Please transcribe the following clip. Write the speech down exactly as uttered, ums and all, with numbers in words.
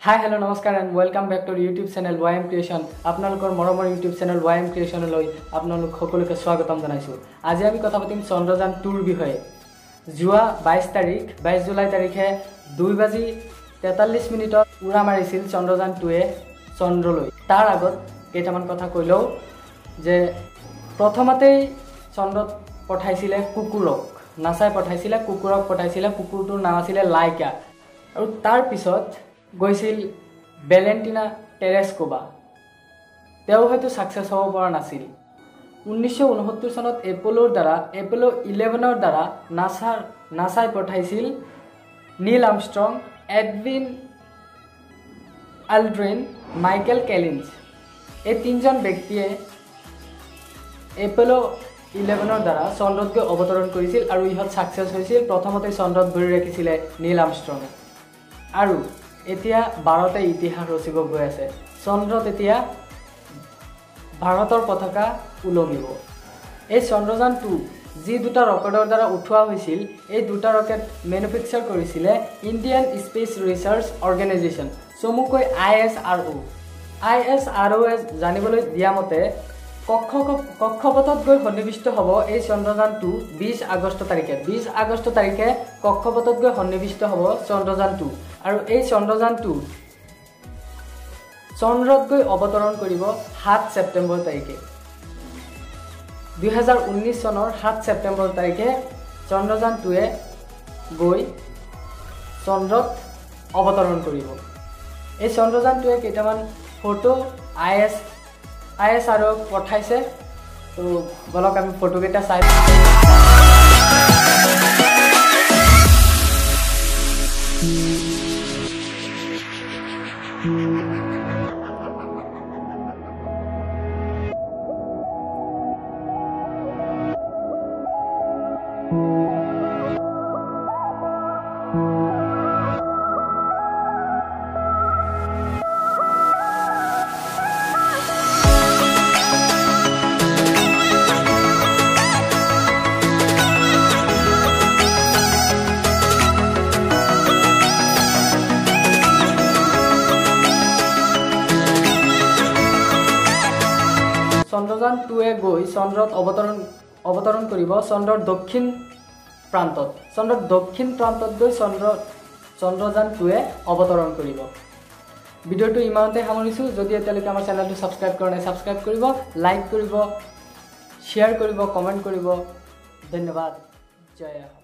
Hi, hello, namaskar and welcome back to our YouTube channel Y M Creation. আপোনালোকৰ মৰমৰ YouTube channel Y M Creation লৈ আপোনালোক সকলোকে স্বাগতম জনাইছো। আজি আমি কথা পাতিম চন্দ্ৰযান টু ৰ বিষয়ে। জুৱা বাইশ তাৰিখ বাইশ জুলাই তাৰিখে দুই বাজি তেতাল্লিশ মিনিটত উৰা মাৰিছিল চন্দ্ৰযান টু এ চন্দ্ৰলৈ। তাৰ আগত কেইটামান কথা কইলো যে প্ৰথমতেই চন্দ্ৰত পঠাইছিলে কুকুৰক, নাসাই পঠাইছিলে কুকুৰক পঠাইছিলে, কুকুৰটোৰ নাম আছিল লাইকা। আৰু তাৰ পিছত গৈছিল ভেলেন্টিনা টেৰেস্কোভা। তেওঁ হয়তো সাকসেস হ'ব পৰা নাছিল। উনৈশ ঊনসত্তৰ চনত এপোলোৰ দ্বাৰা এপোলো ইলেভেনৰ দ্বাৰা নাসাৰ নাসাই পঠাইছিল Neil Armstrong, Edwin Aldrin, Michael Collins. এই তিনিজন ব্যক্তিয়ে এপোলো ইলেভেনৰ দ্বাৰা চন্দ্ৰত গৈ অৱতৰণ কৰিছিল আৰু ইহত সাকসেস হৈছিল। প্ৰথমতে চন্দ্ৰত ভৰি ৰাখিছিলে নীল আৰ্মষ্ট্ৰং। আৰু এতিয়া ভাৰতে ইতিহাস ৰচিব গৈ আছে। চন্দ্ৰত এতিয়া ভাৰতৰ পতাকা উলমিব। এই চন্দ্ৰযান টু যি দুটা ৰকেটৰ দ্বাৰা উঠোৱা হৈছিল, এই দুটা ৰকেট মেনুফেকচাৰ কৰিছিলে ইণ্ডিয়ান স্পেচ ৰিচাৰ্চ অৰ্গেনাইজেশ্যন, চমুকৈ I S R O'. I S R অ'য়ে জানিবলৈ দিয়া মতে কক্ষ কক্ষপথত গৈ সন্নিৱিষ্ট হ'ব এই চন্দ্ৰযান টু বিশ আগষ্ট তাৰিখে। বিশ আগষ্ট তাৰিখে কক্ষপথত গৈ সন্নিৱিষ্ট হ'ব চন্দ্ৰযান টু। আৰু এই চন্দ্ৰযান টু চন্দ্ৰত গৈ অৱতৰণ কৰিব সাত ছেপ্টেম্বৰ তাৰিখে। দুই হাজাৰ ঊনৈশ চনৰ সাত ছেপ্টেম্বৰ তাৰিখে চন্দ্ৰযান টুৱে গৈ চন্দ্ৰত অৱতৰণ কৰিব। এই চন্দ্ৰযান টুৱে কেইটামান photo I S I S R অ'ক পঠাইছে। তো বলক আমি ফটোকেইটা চাই চন্দ্ৰযান টুৱে গৈ চন্দ্ৰত অৱতৰণ অৱতৰণ কৰিব চন্দ্ৰৰ দক্ষিণ প্ৰান্তত। চন্দ্ৰৰ দক্ষিণ প্ৰান্তত গৈ চন্দ্ৰ চন্দ্ৰযান টুৱে অৱতৰণ কৰিব। ভিডিঅ'টো ইমানতে সামৰিছোঁ। যদি এতিয়ালৈকে আমাৰ চেনেলটো ছাবস্ক্ৰাইব কৰা নাই, ছাবস্ক্ৰাইব কৰিব, লাইক কৰিব, শ্বেয়াৰ কৰিব, কমেণ্ট কৰিব। ধন্যবাদ। জয়